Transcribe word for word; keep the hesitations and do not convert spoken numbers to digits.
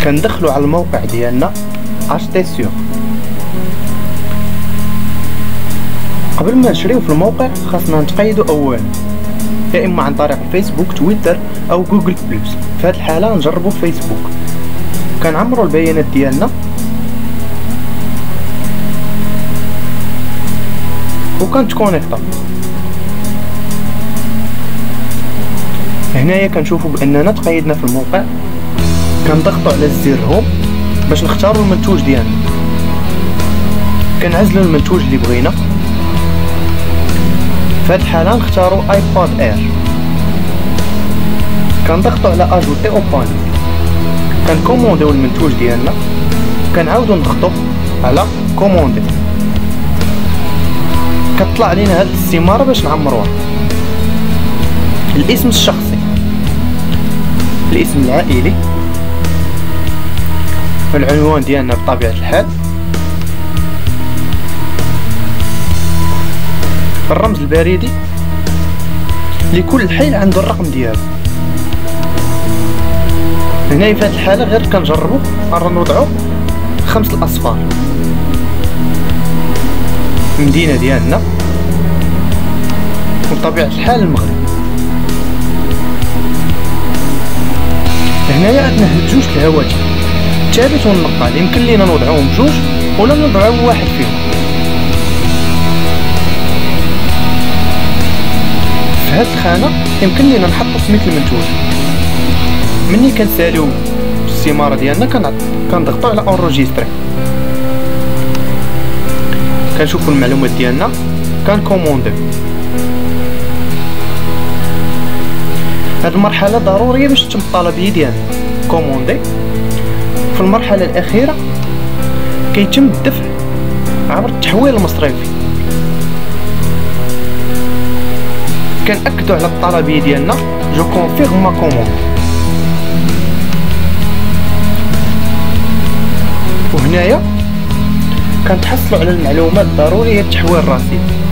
كندخلوا على الموقع ديالنا اشتي سور. قبل ما نشريو في الموقع خاصنا نتقيدوا اولا، يا اما عن طريق فيسبوك، تويتر او جوجل بلس. في هذه الحاله نجربوا فيسبوك. كنعمروا البيانات ديالنا وكنتكونيكطا. هنايا كنشوفوا باننا تقيدنا في الموقع. كنضغطوا على الزر هوم باش نختاروا المنتوج ديالنا. كنعزلوا المنتوج اللي بغينا. في هذه الحاله نختاروا ايباد اير. كنضغطوا على اجوتي او باني. كنكومونديو المنتوج ديالنا. كنعاودوا نضغطوا على كوموندي. كتطلع علينا هذه الاستماره باش نعمروها. الاسم الشخصي، الاسم العائلي، العنوان ديالنا بطبيعه الحال، الرمز البريدي لكل حي عنده الرقم ديالو. هنا في هذه الحاله غير كنجربوا نوضعوا خمس الاصفار. المدينه ديالنا وبطبيعه الحال المغرب. هنايا عندنا جوج الهواتف، الثابت والنقال. يمكن لينا نوضعوهم بجوج ولا نوضعو واحد فيهم. في هاد الخانه يمكن لينا نحطو سميت المنتوج. مني كنساليو الاستماره ديالنا كنضغطو على اونجستري. كنشوفو المعلومات ديالنا، كنكومونديو. هاد المرحله ضروريه باش تتم الطلبيه ديالنا. كوموندي. في المرحله الاخيره كيتم الدفع عبر التحويل المصرفي. كنأكدوا على الطلبيه ديالنا جو كونفيرم ما كوموند. وهنايا كنتحصلوا على المعلومات الضروريه لتحويل الرصيد.